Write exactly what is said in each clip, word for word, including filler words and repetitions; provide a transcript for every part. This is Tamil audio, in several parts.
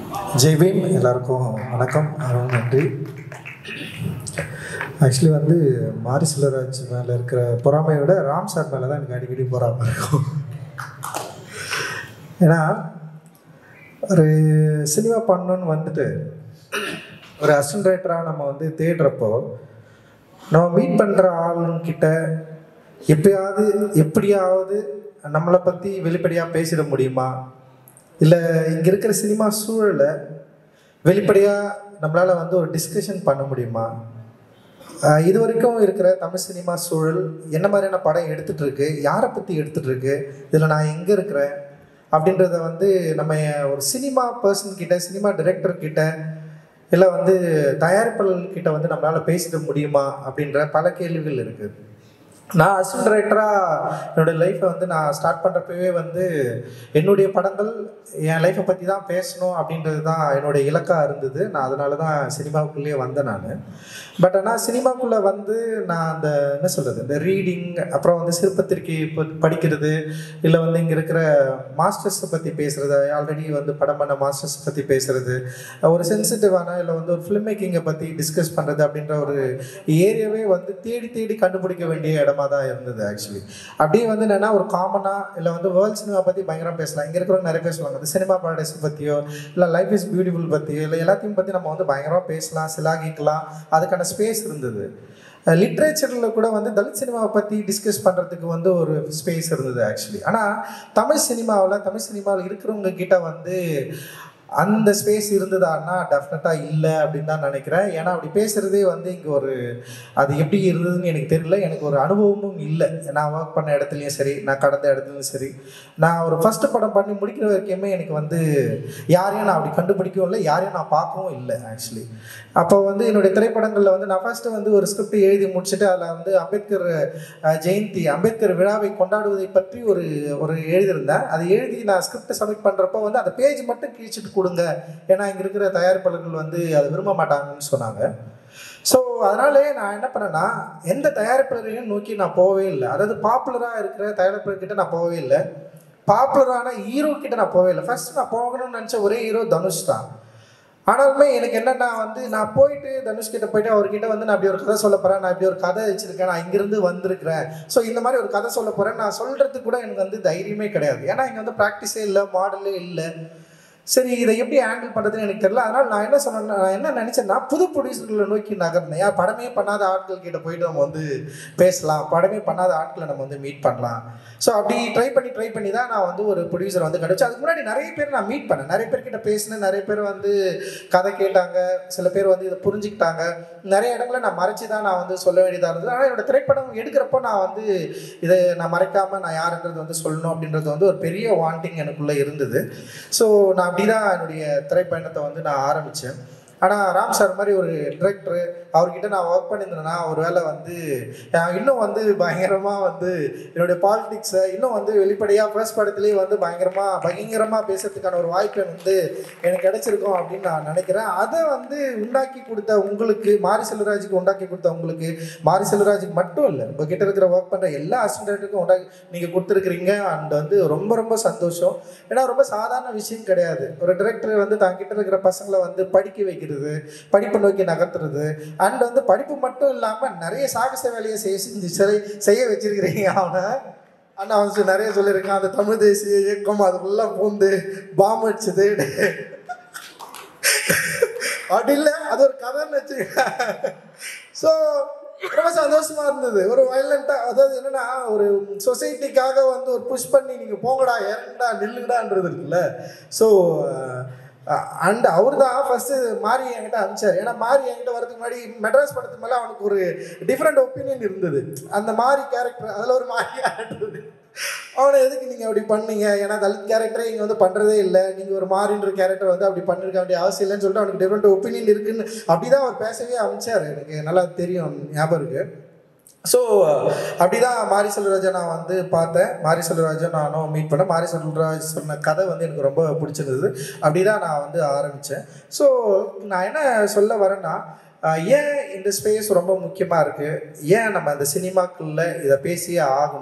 ஜெய்பீம் எல்லாருக்கும் வணக்கம், அருண் நன்றி. ஆக்சுவலி வந்து மாரி செல்வராஜ் மேலே இருக்கிற பொறாமையை விட ராம் சார் மேலே தான் எனக்கு அடிக்கடி பொறாமை இருக்கும். ஏன்னா ஒரு சினிமா பண்ணணுன்னு வந்துட்டு ஒரு அசிஸ்டன்ட் ரைட்டராக நம்ம வந்து தேடுறப்போ நம்ம மீட் பண்ணுற ஆளுங்கிட்ட எப்பயாவது எப்படியாவது நம்மளை பற்றி வெளிப்படையாக பேசிட முடியுமா, இல்லை இங்கே இருக்கிற சினிமா சூழலை வெளிப்படையாக நம்மளால் வந்து ஒரு டிஸ்கஷன் பண்ண முடியுமா, இது வரைக்கும் இருக்கிற தமிழ் சினிமா சூழல் என்ன மாதிரியான படம் எடுத்துகிட்ருக்கு, யாரை பற்றி எடுத்துகிட்ருக்கு, இதில் நான் எங்கே இருக்கிறேன் அப்படின்றத வந்து நம்ம ஒரு சினிமா பர்சன்கிட்ட, சினிமா டைரக்டர்கிட்ட, இல்லை வந்து தயாரிப்பாளர்கிட்ட வந்து நம்மளால் பேசிட முடியுமா அப்படின்ற பல கேள்விகள் இருக்குது. நான் அசிஸ்டன்ட் ரைட்டராக என்னுடைய லைஃப்பை வந்து நான் ஸ்டார்ட் பண்ணுறப்பவே வந்து என்னுடைய படங்கள் என் லைஃப்பை பற்றி தான் பேசணும் அப்படின்றது தான் என்னுடைய இலக்காக இருந்தது. நான் அதனால தான் சினிமாவுக்குள்ளேயே வந்தேன் நான். பட் ஆனால் சினிமாக்குள்ளே வந்து நான் அந்த என்ன சொல்கிறது, இந்த ரீடிங், அப்புறம் வந்து சிறுபத்திரிக்கை படிக்கிறது, இல்லை வந்து இங்கே இருக்கிற மாஸ்டர்ஸை பற்றி பேசுகிறது, ஆல்ரெடி வந்து படம் பண்ண மாஸ்டர்ஸை பற்றி பேசுகிறது, ஒரு சென்சிட்டிவான இல்லை வந்து ஒரு ஃபிலிம் மேக்கிங்கை பற்றி டிஸ்கஸ் பண்ணுறது அப்படின்ற ஒரு ஏரியாவே வந்து தேடி தேடி கண்டுபிடிக்க வேண்டிய இடம் தான் இருந்தது. ஆக்சுவலி அப்படியே வந்து என்னன்னா ஒரு காமனா இல்லை வந்து வேர்ல்ட் சினிமா பற்றி பயங்கரமாக பேசலாம். இங்கே இருக்கிறவங்க நிறைய பேசுவாங்க, இந்த சினிமா பாரடைஸ் பற்றியோ இல்லை லைஃப் இஸ் பியூட்டிஃபுல் பற்றியோ இல்லை எல்லாத்தையும் பற்றி நம்ம வந்து பயங்கரமாக பேசலாம், சிலாகிக்கலாம், அதுக்கான ஸ்பேஸ் இருந்தது. லிட்ரேச்சரில் கூட வந்து தலித் சினிமாவை பற்றி டிஸ்கஸ் பண்ணுறதுக்கு வந்து ஒரு ஸ்பேஸ் இருந்தது ஆக்சுவலி. ஆனால் தமிழ் சினிமாவில் தமிழ் சினிமாவில் இருக்கிறவங்க கிட்ட வந்து அந்த ஸ்பேஸ் இருந்ததான்னா டெஃபினட்டாக இல்லை அப்படின்னு தான் நினைக்கிறேன். ஏன்னா அப்படி பேசுகிறதே வந்து இங்கே ஒரு அது எப்படி இருந்ததுன்னு எனக்கு தெரியல, எனக்கு ஒரு அனுபவமும் இல்லை. நான் ஒர்க் பண்ண இடத்துலையும் சரி, நான் கடந்த இடத்துலையும் சரி, நான் ஒரு ஃபஸ்ட்டு படம் பண்ணி முடிக்கிற வரைக்குமே எனக்கு வந்து யாரையும் நான் அப்படி கண்டுபிடிக்கவும் இல்லை, யாரையும் நான் பார்க்கவும் இல்லை ஆக்சுவலி. அப்போ வந்து என்னுடைய திரைப்படங்களில் வந்து நான் ஃபஸ்ட்டு வந்து ஒரு ஸ்கிரிப்ட் எழுதி முடிச்சுட்டு அதில் வந்து அம்பேத்கர் ஜெயந்தி, அம்பேத்கர் விழாவை கொண்டாடுவதை பற்றி ஒரு ஒரு எழுதியிருந்தேன். அதை எழுதி நான் ஸ்கிரிப்ட் சப்மிட் பண்ணுறப்போ வந்து அந்த பேஜ் மட்டும் கிழிச்சிட்டு கொடுங்க, ஏன்னா இங்கே இருக்கிற தயாரிப்பாளர்கள் வந்து அதை விரும்ப மாட்டாங்கன்னு சொன்னாங்க. ஸோ அதனாலே நான் என்ன பண்ணேன்னா எந்த தயாரிப்பாளரையும் நோக்கி நான் போகவே இல்லை. அதாவது பாப்புலராக இருக்கிற தயாரிப்பாளர்கிட்ட நான் போகவே இல்லை, பாப்புலரான ஹீரோ கிட்ட நான் போகவே இல்லை. ஃபர்ஸ்ட் நான் போகணும்னு நினச்ச ஒரே ஹீரோ தனுஷ் தான். ஆனாலுமே எனக்கு என்னென்னா வந்து நான் போயிட்டு தனுஷ்கிட்ட போயிட்டு அவர்கிட்ட வந்து நான் இப்படி ஒரு கதை சொல்ல போகிறேன், நான் இப்படி ஒரு கதை வச்சுருக்கேன், நான் இங்கேருந்து வந்திருக்கிறேன், ஸோ இந்த மாதிரி ஒரு கதை சொல்ல போகிறேன் நான் சொல்கிறதுக்கு கூட எனக்கு வந்து தைரியமே கிடையாது. ஏன்னா இங்கே வந்து ப்ராக்டிஸே இல்லை, மாடலே இல்லை. சரி, இதை எப்படி ஹேண்டில் பண்ணுறதுன்னு எனக்கு தெரியல. அதனால் நான் என்ன சொன்னேன்னா, நான் என்ன நினச்சேன்னா புது ப்ரொடியூசர்களை நோக்கி நகர்ந்தேன். யார் படமே பண்ணாத ஆட்கள் கிட்ட போயிட்டு நம்ம வந்து பேசலாம், படமே பண்ணாத ஆட்களை நம்ம வந்து மீட் பண்ணலாம். ஸோ அப்படி ட்ரை பண்ணி ட்ரை பண்ணி தான் நான் வந்து ஒரு ப்ரொடியூசர் வந்து கிடச்சி. அதுக்கு முன்னாடி நிறைய பேர் நான் மீட் பண்ணேன், நிறைய பேர்கிட்ட பேசினேன், நிறைய பேர் வந்து கதை கேட்டாங்க, சில பேர் வந்து இதை புரிஞ்சுக்கிட்டாங்க. நிறைய இடங்களை நான் மறைச்சி தான் நான் வந்து சொல்ல வேண்டியதாக இருந்தது. ஆனால் என்னோடய திரைப்படம் எடுக்கிறப்போ நான் வந்து இதை நான் மறைக்காமல் நான் யாருன்றது வந்து சொல்லணும் அப்படின்றது வந்து ஒரு பெரிய வாண்டிங் எனக்குள்ளே இருந்தது. ஸோ நான் அப்படி தான் என்னுடைய திரைப்பயணத்தை வந்து நான் ஆரம்பித்தேன். ஆனால் ராம் சார் மாதிரி ஒரு டிரெக்டரு அவர்கிட்ட நான் ஒர்க் பண்ணியிருந்தேன்னா ஒரு வேளை வந்து இன்னும் வந்து பயங்கரமாக வந்து என்னுடைய பாலிடிக்ஸை இன்னும் வந்து வெளிப்படையாக ஃபர்ஸ்ட் படத்துலேயே வந்து பயங்கரமாக பயங்கரமாக பேசுறதுக்கான ஒரு வாய்ப்பு வந்து எனக்கு கிடைச்சிருக்கும் அப்படின்னு நான் நினைக்கிறேன். அதை வந்து உண்டாக்கி கொடுத்த உங்களுக்கு, மாரி செல்வராஜுக்கு உண்டாக்கி கொடுத்த உங்களுக்கு, மாரி செல்வராஜுக்கு மட்டும் இல்லை, இப்போ கிட்ட இருக்கிற ஒர்க் பண்ணுற எல்லா அசிஸ்டண்ட்டுக்கும் உண்டாக்கி நீங்கள் கொடுத்துருக்குறீங்க. அண்ட் வந்து ரொம்ப ரொம்ப சந்தோஷம். ஏன்னா ரொம்ப சாதாரண விஷயம் கிடையாது. ஒரு டிரெக்டர் வந்து தான் கிட்ட இருக்கிற பசங்களை வந்து படிக்க வைக்கிறது, படிப்பு நோக்கி நகர்த்துறது, அண்ட் வந்து படிப்பு மட்டும் இல்லாமல் நிறைய சாகச வேலையை செய்ய செஞ்சு செய்ய வச்சிருக்கிறீங்க. அவனை அண்ணா வந்து நிறைய சொல்லியிருக்கான், அந்த தமிழ் தேசிய இயக்கம் அதுக்குள்ளே பூந்து பாம்பு அடிச்சது அப்படி இல்லை, அது ஒரு கதைன்னு வச்சுக்க. ஸோ ரொம்ப சந்தோஷமா இருந்தது. ஒரு வயலண்ட்டாக, அதாவது என்னென்னா ஒரு சொசைட்டிக்காக வந்து ஒரு புஷ் பண்ணி நீங்கள் போங்கடா, இறங்குடா, நில்லுங்கடான்றது இருக்குல்ல. ஸோ அண்ட் அவர் தான் ஃபஸ்ட்டு மாரி என்கிட்ட அனுப்பிச்சார். ஏன்னா மாரி என்கிட்ட வரதுக்கு முன்னாடி மெட்ராஸ் படத்துக்கு மேலே அவனுக்கு ஒரு டிஃப்ரெண்ட் ஒப்பீனியன் இருந்தது. அந்த மாரி கேரக்டர், அதில் ஒரு மாரி கேரக்டர், அவனை எதுக்கு நீங்கள் அப்படி பண்ணீங்க, ஏன்னா தலித் கேரக்டரே இங்கே வந்து பண்ணுறதே இல்லை, நீங்கள் ஒரு மாறின்ற கேரக்டர் வந்து அப்படி பண்ணிருக்க வேண்டிய அவசியம் இல்லைன்னு சொல்லிட்டு அவனுக்கு டிஃப்ரெண்ட் ஒப்பீனியன் இருக்குன்னு அப்படி தான் அவர் பேசவே அனுப்பிச்சார். எனக்கு நல்லா தெரியும், ஞாபகம் இருக்குது. ஸோ அப்படி தான் மாரி செல்வராஜை நான் வந்து பார்த்தேன். மாரி செல்வராஜை நானும் மீட் பண்ணேன். மாரி செல்வராஜ் சொன்ன கதை வந்து எனக்கு ரொம்ப பிடிச்சிருந்தது. அப்படி தான் நான் வந்து ஆரம்பித்தேன். ஸோ நான் என்ன சொல்ல வரேன்னா, ஏன் இந்த ஸ்பேஸ் ரொம்ப முக்கியமாக இருக்குது, ஏன் நம்ம இந்த சினிமாக்குள்ளே இதை பேசியே ஆகணும்,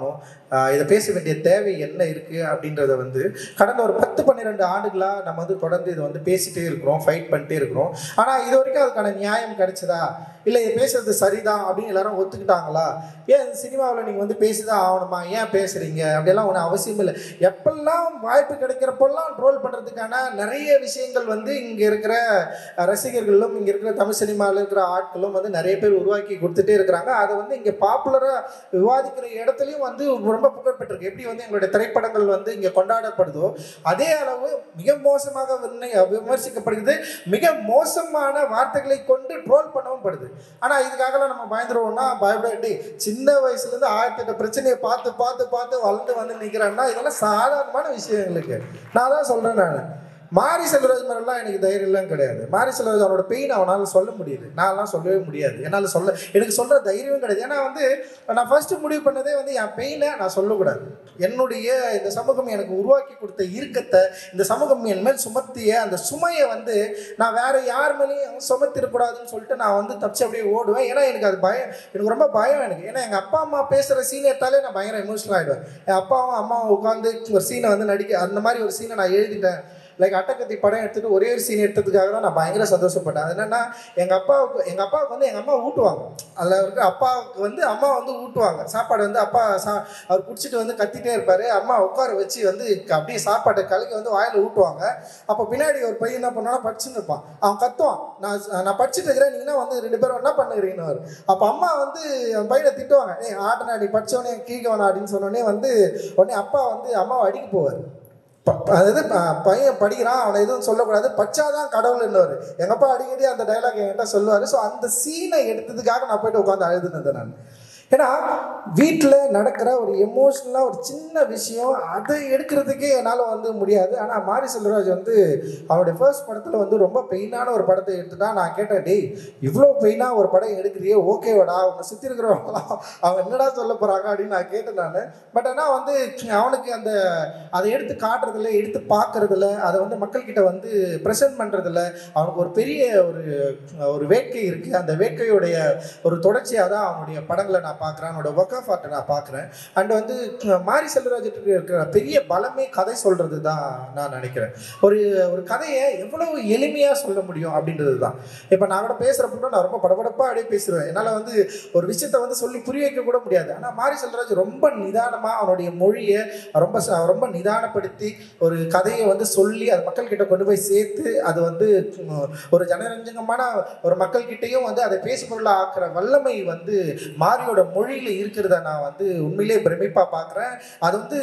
இதை பேச வேண்டிய தேவை என்ன இருக்குது அப்படின்றத வந்து கடந்த ஒரு பத்து பன்னிரெண்டு ஆண்டுகளாக நம்ம வந்து தொடர்ந்து இதை வந்து பேசிகிட்டே இருக்கிறோம், ஃபைட் பண்ணிட்டே இருக்கிறோம். ஆனால் இது வரைக்கும் அதுக்கான நியாயம் கிடைச்சதா, இல்லை இது பேசுறது சரிதான் அப்படின்னு எல்லாரும் ஒத்துக்கிட்டாங்களா? ஏன் சினிமாவில் நீங்கள் வந்து பேசிதான் ஆகணுமா, ஏன் பேசுகிறீங்க அப்படியெல்லாம் ஒன்றும் அவசியம் இல்லை. எப்பெல்லாம் வாய்ப்பு கிடைக்கிறப்பெல்லாம் ட்ரோல் பண்ணுறதுக்கான நிறைய விஷயங்கள் வந்து இங்கே இருக்கிற ரசிகர்களும் இங்கே இருக்கிற தமிழ் சினிமாவில் இருக்கிற ஆட்களும் வந்து நிறைய பேர் உருவாக்கி கொடுத்துட்டே இருக்கிறாங்க. அதை வந்து இங்கே பாப்புலராக விவாதிக்கிற இடத்துலையும் வந்து ரொம்ப புகழ்பெற்றிருக்கு. எப்படி வந்து எங்களுடைய திரைப்படங்கள் வந்து இங்கே கொண்டாடப்படுதோ அதே அளவு மிக மோசமாக விமர்சிக்கப்படுகிறது, மிக மோசமான வார்த்தைகளை கொண்டு ட்ரோல் பண்ணவும் படுது. ஆனால் இதுக்காகலாம் நம்ம பயந்துருவோம்னா பயப்படாட்டி சின்ன வயசுலேருந்து ஆயிரத்தி எட்டு பிரச்சனையை பார்த்து பார்த்து பார்த்து வளர்ந்து வந்து நிற்கிறான்னா இதெல்லாம் சாதாரணமான விஷயம் எங்களுக்கு. நான் தான் சொல்கிறேன், நான் மாரி செல்வராஜ் மாதிரிலாம் எனக்கு தைரியம்லாம் கிடையாது. மாரி செல்வராஜ் அவனோட பெயின் அவனால் சொல்ல முடியுது, நான்லாம் சொல்லவே முடியாது. என்னால் சொல்ல எனக்கு சொல்கிற தைரியமும் கிடையாது. ஏன்னா வந்து நான் ஃபஸ்ட்டு முடிவு பண்ணதே வந்து என் பெயினை நான் சொல்லக்கூடாது. என்னுடைய இந்த சமூகம் எனக்கு உருவாக்கி கொடுத்த இறுக்கத்தை, இந்த சமூகம் என் மேல் சுமத்திய அந்த சுமையை வந்து நான் வேறு யார் மேலேயும் சுமத்திடக்கூடாதுன்னு சொல்லிட்டு நான் வந்து தப்பிச்சு அப்படியே ஓடுவேன். ஏன்னா எனக்கு அது பயம், எனக்கு ரொம்ப பயம் எனக்கு. ஏன்னா எங்கள் அப்பா அம்மா பேசுகிற சீனை எடுத்தாலே நான் பயங்கர எமோஷனல் ஆகிடுவேன். என் அப்பாவும் அம்மாவும் உட்காந்து ஒரு சீனை வந்து நடிக்க, அந்த மாதிரி ஒரு சீனை நான் எழுதிட்டேன். லைக் அட்டகத்தி படம் எடுத்துகிட்டு ஒரே ஒரு சீன் எடுத்ததுக்காக தான் நான் பயங்கர சந்தோஷப்பட்டேன். அது என்னென்னா எங்கள் அப்பாவுக்கு எங்கள் அப்பாவுக்கு வந்து எங்கள் அம்மா ஊட்டுவாங்க. அதில் இருக்க அப்பாவுக்கு வந்து அம்மா வந்து ஊட்டுவாங்க சாப்பாடு வந்து. அப்பா சா அவர் பிடிச்சிட்டு வந்து கத்திட்டே இருப்பார். அம்மா உட்கார வச்சு வந்து அப்படியே சாப்பாட்டை கலக்கி வந்து வாயில் ஊட்டுவாங்க. அப்போ பின்னாடி ஒரு பையன் என்ன பண்ணான்னா படிச்சுன்னு இருப்பான். அவன் கத்துவான், நான் நான் படிச்சுட்டு இருக்கிறேன், நீங்கன்னா வந்து ரெண்டு பேரும் என்ன பண்ணுறீங்கன்னு அவர். அப்போ அம்மா வந்து என் பையனை திட்டுவாங்க, ஏய் ஆட்டனா நீ படித்தவனே கீழ்கவனா அப்படின்னு சொன்னோடனே வந்து உடனே அப்பா வந்து அம்மாவை அடிக்க போவார். அதாவது பையன் படிக்கிறான், அவனை எதுவும் சொல்லக்கூடாது, பச்சாதான் கடவுள் என்னவர். எங்கள் அப்பா அடிக்கடி அந்த டைலாக் என்கிட்ட சொல்லுவார். ஸோ அந்த சீனை எடுத்ததுக்காக நான் போய்ட்டு உட்காந்து அழுதுனது நான். ஏன்னா வீட்டில் நடக்கிற ஒரு எமோஷ்னலாக ஒரு சின்ன விஷயம் அதை எடுக்கிறதுக்கே என்னால் வந்து முடியாது. ஆனால் மாரி செல்வராஜ் வந்து அவனுடைய ஃபர்ஸ்ட் படத்தில் வந்து ரொம்ப பெயினான ஒரு படத்தை எடுத்துட்டா. நான் கேட்டேன், டேய் இவ்வளோ பெயினாக ஒரு படம் எடுக்கிறியே, ஓகேவாடா, அவங்க சுற்றி இருக்கிறவங்களாம் அவங்க என்னடா சொல்ல போகிறாங்க அப்படின்னு நான் கேட்டேன் நான். பட் ஆனால் வந்து அவனுக்கு அந்த அதை எடுத்து காட்டுறதில்ல, எடுத்து பார்க்குறதில்ல, அதை வந்து மக்கள்கிட்ட வந்து ப்ரெசென்ட் பண்ணுறதில்ல. அவனுக்கு ஒரு பெரிய ஒரு ஒரு வேட்கை இருக்குது. அந்த வேட்கையுடைய ஒரு தொடர்ச்சியாக தான் அவனுடைய படங்களை நான் பார்க்குறேன், அவனோட ஒர்க் ஆஃப் ஆர்ட்டை நான் பார்க்குறேன். அண்ட் வந்து மாரி செல்வராஜுக்கு இருக்கிற பெரிய பலமே கதை சொல்கிறது தான் நான் நினைக்கிறேன். ஒரு ஒரு கதையை எவ்வளவு எளிமையாக சொல்ல முடியும் அப்படின்றது தான். இப்போ நான் கூட பேசுகிறப்ப நான் ரொம்ப படபடப்பாக அப்படியே பேசுவேன். என்னால் வந்து ஒரு விஷயத்தை வந்து சொல்லி புரிய வைக்க கூட முடியாது. ஆனால் மாரி செல்வராஜ் ரொம்ப நிதானமாக அவனுடைய மொழியை ரொம்ப ரொம்ப நிதானப்படுத்தி ஒரு கதையை வந்து சொல்லி அது மக்கள்கிட்ட கொண்டு போய் சேர்த்து அது வந்து ஒரு ஜனரஞ்சகமான ஒரு மக்கள்கிட்டையும் வந்து அதை பேசுபொருளாக ஆக்குற வல்லமை வந்து மாரியோட மொழியில் இருக்கிறத நான் வந்து உண்மையிலே பிரமிப்பாக பார்க்குறேன். அது வந்து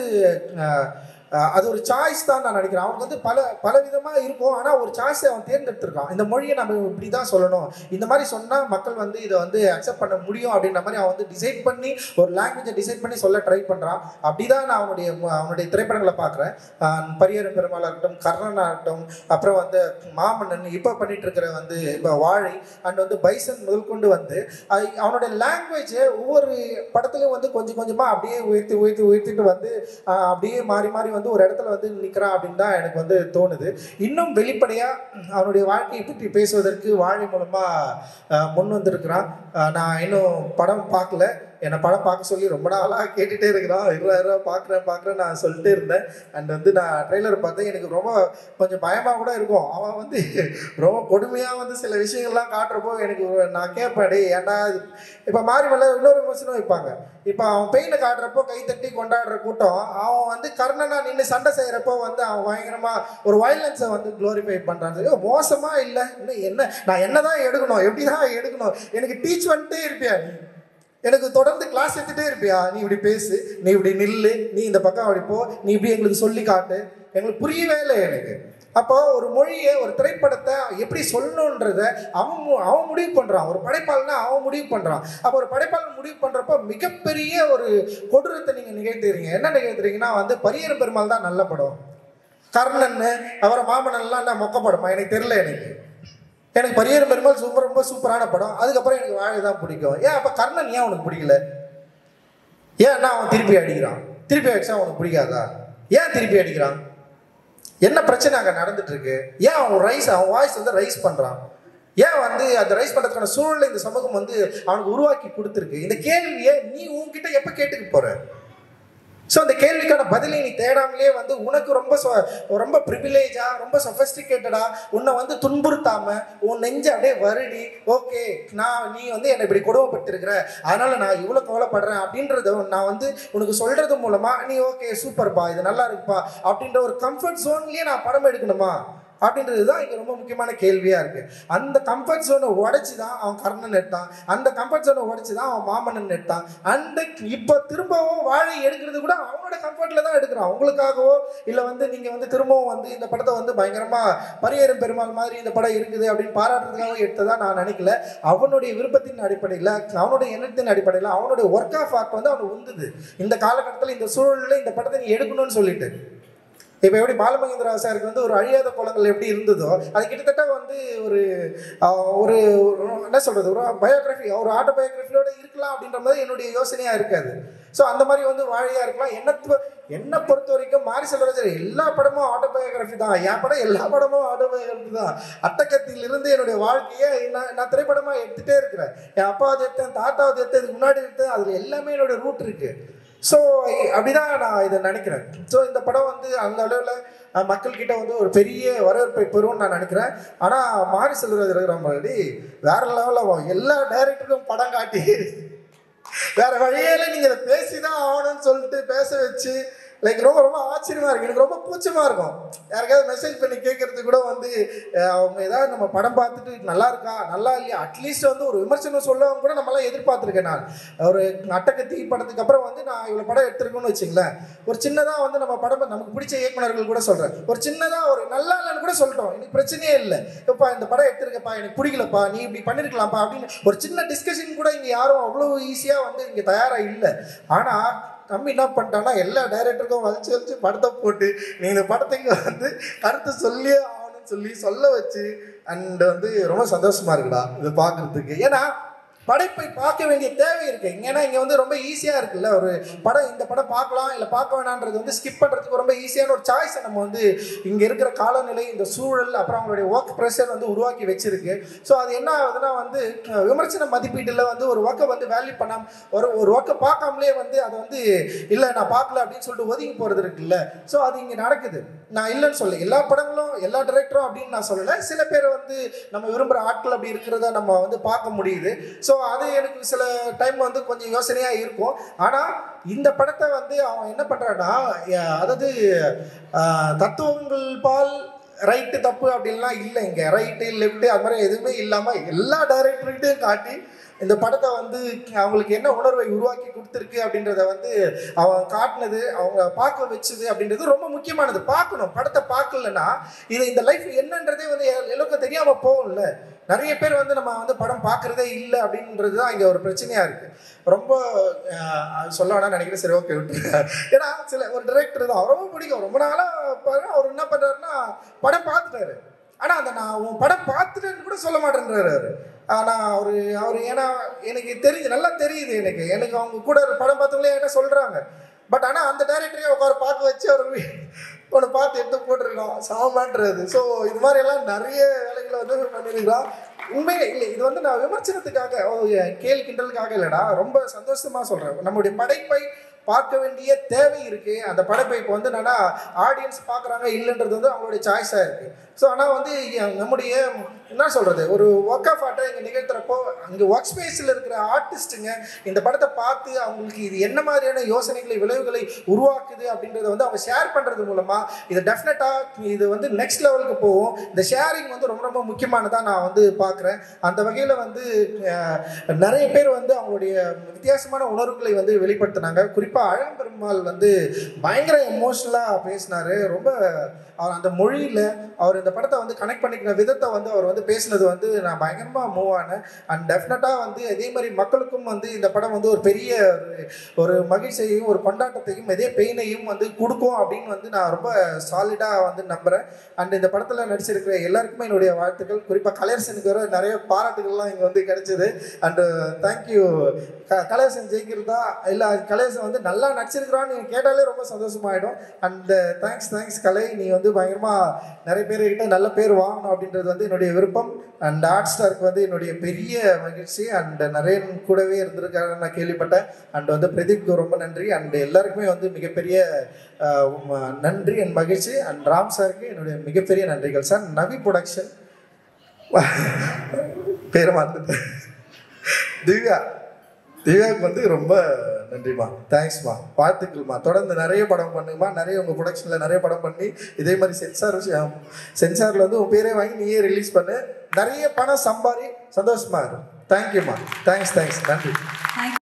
அது ஒரு சாய்ஸ் தான் நான் நினைக்கிறேன். அவனுக்கு வந்து பல பல விதமாக இருக்கும், ஆனால் ஒரு சாய்ஸை அவன் தேர்ந்தெடுத்திருக்கான். இந்த மொழியை நம்ம இப்படி தான் சொல்லணும், இந்த மாதிரி சொன்னால் மக்கள் வந்து இதை வந்து அக்செப்ட் பண்ண முடியும் அப்படின்ற மாதிரி அவன் வந்து டிசைட் பண்ணி ஒரு லாங்குவேஜை டிசைட் பண்ணி சொல்ல ட்ரை பண்ணுறான். அப்படி தான் நான் அவனுடைய அவனுடைய திரைப்படங்களை பார்க்குறேன். பரியரும் பெருமாளாக இருக்கட்டும், கர்ணனாக இருக்கட்டும், அப்புறம் வந்து மாமன்னன், இப்போ பண்ணிட்டு இருக்கிற வந்து இப்போ வாழை அண்ட் வந்து பைசன் முதல் கொண்டு வந்து அவனுடைய லாங்குவேஜை ஒவ்வொரு படத்துலையும் வந்து கொஞ்சம் கொஞ்சமாக அப்படியே உயர்த்தி உயர்த்தி உயர்த்திட்டு வந்து அப்படியே மாறி மாறி வந்து ஒரு இடத்துல வந்து நிற்கிறான் அப்படின்னு தான் எனக்கு வந்து தோணுது. இன்னும் வெளிப்படையாக அவனுடைய வாழ்க்கையை பற்றி பேசுவதற்கு வாழை மூலமாக முன் வந்திருக்கிறான். நான் இன்னும் படம் பார்க்கல, என்னை படம் பார்க்க சொல்லி ரொம்ப நாளாக கேட்டுகிட்டே இருக்கிறான். இருபதாயிரம் ரூபா பார்க்குறேன் பார்க்குறேன் நான் சொல்லிட்டே இருந்தேன். அண்ட் வந்து நான் ட்ரெய்லர் பார்த்தேன், எனக்கு ரொம்ப கொஞ்சம் பயமாக கூட இருக்கும். அவன் வந்து ரொம்ப கொடுமையாக வந்து சில விஷயங்கள்லாம் காட்டுறப்போ எனக்கு நான் கேட்பேன், டே ஏன்டா இப்போ மாறி மேலே இன்னொரு விமர்சனம் வைப்பாங்க. இப்போ அவன் பெயினை காட்டுறப்போ கைத்தட்டி கொண்டாடுற கூட்டம், அவன் வந்து கர்ணனா நின்று சண்டை செய்கிறப்போ வந்து அவன் பயங்கரமாக ஒரு வயலன்ஸை வந்து க்ளோரிஃபை பண்ணுறான். மோசமாக இல்லை, இன்னும் என்ன நான் என்ன தான் எடுக்கணும், எப்படி தான் எடுக்கணும், எனக்கு டீச் பண்ணிட்டே இருப்பியா, நீ எனக்கு தொடர்ந்து கிளாஸ் எடுத்துகிட்டே இருப்பியா, நீ இப்படி பேசு, நீ இப்படி நில்லு, நீ இந்த பக்கம் அப்படி போ, நீ இப்படி எங்களுக்கு சொல்லி காட்டு, எங்களுக்கு புரியவே இல்லை எனக்கு. அப்போ ஒரு மொழியை ஒரு திரைப்படத்தை எப்படி சொல்லணுன்றத அவன் அவன் முடிவு பண்ணுறான். ஒரு படைப்பாளனா அவன் முடிவு பண்ணுறான். அப்போ ஒரு படைப்பாளன் முடிவு பண்ணுறப்போ மிகப்பெரிய ஒரு கொடூரத்தை நீங்கள் நிகழ்த்துறீங்க. என்ன நிகழ்த்துறீங்கன்னா வந்து பரியரும் பெருமாள் தான் நல்ல படம், கர்ணன் அவரை மாமன்னன்லாம் என்ன மொக்க படமா எனக்கு தெரியல. எனக்கு எனக்கு பரியரும் பெருமாள் சூப்பர் ரொம்ப சூப்பரான படம். அதுக்கப்புறம் எனக்கு வாழை தான் பிடிக்கும். ஏன் அப்போ கர்ணன் ஏன் அவனுக்கு பிடிக்கல? ஏன்னா அவன் திருப்பி அடிக்கிறான், திருப்பி அடிச்சா அவனுக்கு பிடிக்காதா? ஏன் திருப்பி அடிக்கிறான்? என்ன பிரச்சனை அங்கே நடந்துட்டு இருக்கு? ஏன் அவன் ரைஸ் அவன் வாய்ஸ் வந்து ரைஸ் பண்ணுறான்? ஏன் வந்து அந்த ரைஸ் பண்ணுறதுக்கான சூழ்நிலை இந்த சமூகம் வந்து அவனுக்கு உருவாக்கி கொடுத்துருக்கு? இந்த கேள்வியை நீ உன்கிட்ட எப்போ கேட்டுக்க போற? ஸோ அந்த கேள்விக்கான பதிலை நீ தேடாமலே வந்து உனக்கு ரொம்ப ரொம்ப ப்ரிவிலேஜா ரொம்ப சொஃபஸ்டிகேட்டடா உன்னை வந்து துன்புறுத்தாம உன் நெஞ்சு அப்படியே வருடி ஓகே நான் நீ வந்து என்னை இப்படி கொடுமைப்பட்டிருக்கிற அதனால நான் இவ்வளோ கவலைப்படுறேன் அப்படின்றத நான் வந்து உனக்கு சொல்றது மூலமா நீ ஓகே சூப்பர்ப்பா இது நல்லா இருக்குப்பா அப்படின்ற ஒரு கம்ஃபர்ட் ஜோன்லயே நான் படம் எடுக்கணுமா அப்படின்றது தான் இங்கே ரொம்ப முக்கியமான கேள்வியாக இருக்குது. அந்த கம்ஃபர்ட் ஜோனை உடைச்சி தான் அவன் கர்ணன் எடுத்தான், அந்த கம்ஃபர்ட் ஜோனை உடைச்சி தான் அவன் மாமன்னன் எடுத்தான். அந்த இப்போ திரும்பவும் வாழை எடுக்கிறது கூட அவனோட கம்ஃபர்ட்டில் தான் எடுக்கிறான். உங்களுக்காகவோ இல்லை வந்து நீங்கள் வந்து திரும்பவும் வந்து இந்த படத்தை வந்து பயங்கரமாக பரியேறும் பெருமாள் மாதிரி இந்த படம் இருக்குது அப்படின்னு பாராட்டுறதுக்காக எடுத்ததான் நான் நினைக்கல. அவனுடைய விருப்பத்தின் அடிப்படையில் அவனுடைய எண்ணத்தின் அடிப்படையில் அவனுடைய ஒர்க் ஆஃப் ஆர்ட் வந்து அவனை உந்துது. இந்த காலகட்டத்தில் இந்த சூழலில் இந்த படத்தை நீ எடுக்கணும்னு சொல்லிட்டு இப்போ எப்படி பாலமகேந்திரா சாருக்கு வந்து ஒரு அழியாத குளங்கள் எப்படி இருந்ததோ அது கிட்டத்தட்ட வந்து ஒரு ஒரு என்ன சொல்கிறது ஒரு பயோகிராஃபி ஒரு ஆட்டோபயோகிராஃபியோட இருக்கலாம் அப்படின்ற மாதிரி என்னுடைய யோசனையாக இருக்காது. ஸோ அந்த மாதிரி வந்து வாழையாக இருக்கலாம். என்ன என்னை பொறுத்த வரைக்கும் மாரி செல்வராஜர் எல்லா படமும் ஆட்டோபயோகிராஃபி தான். என் படம் எல்லா படமும் ஆட்டோபயோகிராஃபி தான். அட்டகத்திலிருந்து என்னுடைய வாழ்க்கையை நான் நான் திரைப்படமாக எடுத்துகிட்டே இருக்கிறேன். என் அப்பாவது எடுத்தேன், தாத்தாவது எடுத்தேன், இதுக்கு முன்னாடி எடுத்தேன், அதில் எல்லாமே என்னோடய ரூட் இருக்குது. ஸோ அப்படிதான் நான் இதை நினைக்கிறேன். ஸோ இந்த படம் வந்து அந்த அளவில் மக்கள்கிட்ட வந்து ஒரு பெரிய வரவேற்பை பெறும்னு நான் நினைக்கிறேன். ஆனால் மாரி செல்வராஜர் இருக்கிற மாதிரி வேற லெவலில் எல்லா டைரக்டருக்கும் படம் காட்டி வேற வழியில நீங்கள் இதை பேசி தான் ஆகணும்னு சொல்லிட்டு பேச வச்சு லைக் ரொம்ப ரொம்ப ஆச்சரியமாக இருக்குது. எனக்கு ரொம்ப கூச்சமாக இருக்கும் யாருக்காவது மெசேஜ் பண்ணி கேட்குறது கூட வந்து அவங்க ஏதாவது நம்ம படம் பார்த்துட்டு நல்லா இருக்கா நல்லா இல்லையா அட்லீஸ்ட் வந்து ஒரு விமர்சனம் சொல்லவும் கூட நம்மளாம் எதிர்பார்த்துருக்கேன். நான் ஒரு அட்டகத்தி படத்துக்கு அப்புறம் வந்து நான் இவ்வளோ படம் எடுத்துருக்கோன்னு வச்சுங்களேன். ஒரு சின்னதாக வந்து நம்ம படம் நமக்கு பிடிச்ச இயக்குநர்கள் கூட சொல்கிறேன், ஒரு சின்னதாக ஒரு நல்லா இல்லைன்னு கூட சொல்லிட்டோம், எனக்கு பிரச்சனையே இல்லை, இப்பா இந்த படம் எடுத்துருக்கப்பா எனக்கு பிடிக்கலப்பா நீ இப்படி பண்ணியிருக்கலாம்ப்பா அப்படின்னு ஒரு சின்ன டிஸ்கஷன் கூட இங்கே யாரும் அவ்வளோ ஈஸியாக வந்து இங்கே தயாராக இல்லை. ஆனால் தம்பி என்ன பண்ணிட்டான்னா எல்லா டைரக்டருக்கும் வலிச்சு வலிச்சு படத்தை போட்டு நீ இந்த படத்துக்கு வந்து கருத்து சொல்லியே ஆகணும்னு சொல்லி சொல்ல வச்சு அண்ட் வந்து ரொம்ப சந்தோஷமா இருக்குடா இதை பார்க்கறதுக்கு. ஏன்னா படைப்பை பார்க்க வேண்டிய தேவை இருக்கு. ஏன்னா இங்கே வந்து ரொம்ப ஈஸியாக இருக்குல்ல ஒரு படம் இந்த படம் பார்க்கலாம் இல்லை பார்க்க வேணான்றது வந்து ஸ்கிப் பண்ணுறதுக்கு ரொம்ப ஈஸியான ஒரு சாய்ஸை நம்ம வந்து இங்கே இருக்கிற காலநிலை இந்த சூழல் அப்புறம் அவங்களுடைய ஒர்க் ப்ரெஷர் வந்து உருவாக்கி வச்சிருக்கு. ஸோ அது என்ன ஆகுதுன்னா வந்து விமர்சன மதிப்பீட்டில் வந்து ஒரு ஒர்க்கை வந்து வேல்யூ பண்ணாமல் ஒரு ஒரு ஒர்க்கை பார்க்காமலே வந்து அதை வந்து இல்லை நான் பார்க்கல அப்படின்னு சொல்லிட்டு ஒதுங்கி போகிறது இருக்குல்ல. ஸோ அது இங்கே நடக்குது. நான் இல்லைன்னு சொல்ல எல்லா படங்களும் எல்லா டைரக்டரும் அப்படின்னு நான் சொல்லலை. சில பேர் வந்து நம்ம விரும்புகிற ஆட்கள் அப்படி இருக்கிறத நம்ம வந்து பார்க்க முடியுது. ஸோ அது எனக்கு சில டைம் வந்து கொஞ்சம் யோசனையாக இருக்கும். ஆனால் இந்த படத்தை வந்து அவன் என்ன பண்ணுறான்னா அதாவது தத்துவங்கள் பால் ரைட்டு தப்பு அப்படின்லாம் இல்லை. இங்கே ரைட்டு லெஃப்ட்டு அது மாதிரி எதுவுமே இல்லாமல் எல்லா டைரக்டர்கிட்டையும் காட்டி இந்த படத்தை வந்து அவங்களுக்கு என்ன உணர்வை உருவாக்கி கொடுத்துருக்கு அப்படின்றத வந்து அவன் காட்டினது அவங்க பார்க்க வச்சது அப்படின்றது ரொம்ப முக்கியமானது. பார்க்கணும், படத்தை பார்க்கலன்னா இது இந்த லைஃப் என்னன்றதே வந்து எல்லோருக்கும் தெரியாமல் போகும்ல. நிறைய பேர் வந்து நம்ம வந்து படம் பார்க்குறதே இல்லை அப்படின்றது தான் இங்கே ஒரு பிரச்சனையாக இருக்குது. ரொம்ப சொல்ல வேணாம்னு நினைக்கிறேன். சரி ஓகே விட்டு. ஏன்னா சில ஒரு டைரக்டர் தான் ரொம்ப பிடிக்கும், ரொம்ப நாளாக பாருங்க அவர் என்ன பண்ணுறாருன்னா படம் பார்த்துட்டாரு, ஆனால் அந்த நான் உன் படம் பார்த்துட்டேன்னு கூட சொல்ல மாட்டேன்றாரு. ஆனால் அவர் அவர் ஏன்னா எனக்கு தெரியுது, நல்லா தெரியுது எனக்கு எனக்கு அவங்க கூட படம் பார்த்தவங்களே என்கிட்ட சொல்கிறாங்க. பட் ஆனால் அந்த டைரக்டரையே உட்கார பார்க்க வச்சு அவர் ஒன்று பார்த்து எடுத்து போட்டிருக்கோம் சாமான்றது. ஸோ இது மாதிரியெல்லாம் நிறைய வேலைகளை வந்து பண்ணியிருக்கலாம். உண்மையே இல்லை, இது வந்து நான் விமர்சனத்துக்காக கேலி கிண்டலுக்காக இல்லைடா, ரொம்ப சந்தோஷமாக சொல்கிறேன். நம்முடைய படைப்பை பார்க்க வேண்டிய தேவை இருக்குது. அந்த படைப்பை இப்போ வந்து என்னன்னா ஆடியன்ஸ் பார்க்குறாங்க இல்லைன்றது வந்து அவங்களுடைய சாய்ஸாக இருக்குது. ஸோ ஆனால் வந்து நம்முடைய என்ன சொல்கிறது ஒரு ஒர்க் ஆஃப் ஆர்ட்டை இங்கே நிகழ்த்துறப்போ அங்கே ஒர்க் ஸ்பேஸில் இருக்கிற ஆர்டிஸ்ட்டுங்க இந்த படத்தை பார்த்து அவங்களுக்கு இது என்ன மாதிரியான யோசனைகளை விளைவுகளை உருவாக்குது அப்படின்றத வந்து அவங்க ஷேர் பண்ணுறது மூலமாக இது டெஃபினட்டாக இது வந்து நெக்ஸ்ட் லெவலுக்கு போகும். இந்த ஷேரிங் வந்து ரொம்ப ரொம்ப முக்கியமானதாக நான் வந்து பார்க்குறேன். அந்த வகையில் வந்து நிறைய பேர் வந்து அவங்களுடைய வித்தியாசமான உணர்வுகளை வந்து வெளிப்படுத்தினாங்க. குறிப்பாக அழகம்பெருமாள் வந்து பயங்கர எமோஷ்னலாக பேசினார். ரொம்ப அவர் அந்த மொழியில் அவர் இந்த படத்தை வந்து கனெக்ட் பண்ணிக்கிற விதத்தை வந்து அவர் வந்து பேசினது வந்து நான் பயங்கரமாக மூவ் ஆனேன். அண்ட் டெஃபினட்டாக வந்து அதே மாதிரி மக்களுக்கும் வந்து இந்த படம் வந்து ஒரு பெரிய ஒரு மகிழ்ச்சியையும் ஒரு கொண்டாட்டத்தையும் இதே பெயினையும் வந்து கொடுக்கும் அப்படின்னு வந்து நான் ரொம்ப சாலிடாக வந்து நம்புகிறேன். அண்ட் இந்த படத்தில் நடிச்சிருக்கிற எல்லாருக்குமே என்னுடைய வாழ்த்துக்கள். குறிப்பாக கலையரசனுக்கு வர நிறைய பாராட்டுகள்லாம் இங்கே வந்து கிடைச்சிது. And thank you. க கலையரசன் ஜெயிக்கிறதா இல்லை கலையரசன் வந்து நல்லா நடிச்சிருக்கிறான்னு நீங்கள் கேட்டாலே ரொம்ப சந்தோஷமாயிடும். அண்ட் தேங்க்ஸ் தேங்க்ஸ் கலை, நீ வந்து வந்து பயங்கரமாக நிறைய பேர்கிட்ட நல்ல பேர் வாங்கணும் அப்படின்றது வந்து என்னுடைய விருப்பம். அண்ட் ஹாட் ஸ்டாருக்கு வந்து என்னுடைய பெரிய மகிழ்ச்சி. அண்ட் நிறைய கூடவே இருந்திருக்காங்க நான் கேள்விப்பட்டேன். அண்ட் வந்து பிரதீப்க்கு ரொம்ப நன்றி. அண்ட் எல்லாருக்குமே வந்து மிகப்பெரிய நன்றி அண்ட் மகிழ்ச்சி. அண்ட் ராம் சாருக்கு என்னுடைய மிகப்பெரிய நன்றிகள் சார். நவி ப்ரொடக்ஷன் பேரை மாற்று திவ்யா திவ்யாவுக்கு வந்து ரொம்ப நன்றிம்மா, தேங்க்ஸ்மா, வாழ்த்துக்கள்மா. தொடர்ந்து நிறைய படம் பண்ணுங்கம்மா. நிறைய உங்கள் ப்ரொடக்ஷனில் நிறைய படம் பண்ணி இதே மாதிரி சென்சார் விஷயம் சென்சாரில் வந்து உன் பேரே வாங்கி நீயே ரிலீஸ் பண்ணு. நிறைய பணம் சம்பாதி சந்தோஷமா இருக்கும். தேங்க்யூம்மா, தேங்க்ஸ் தேங்க்ஸ் நன்றி.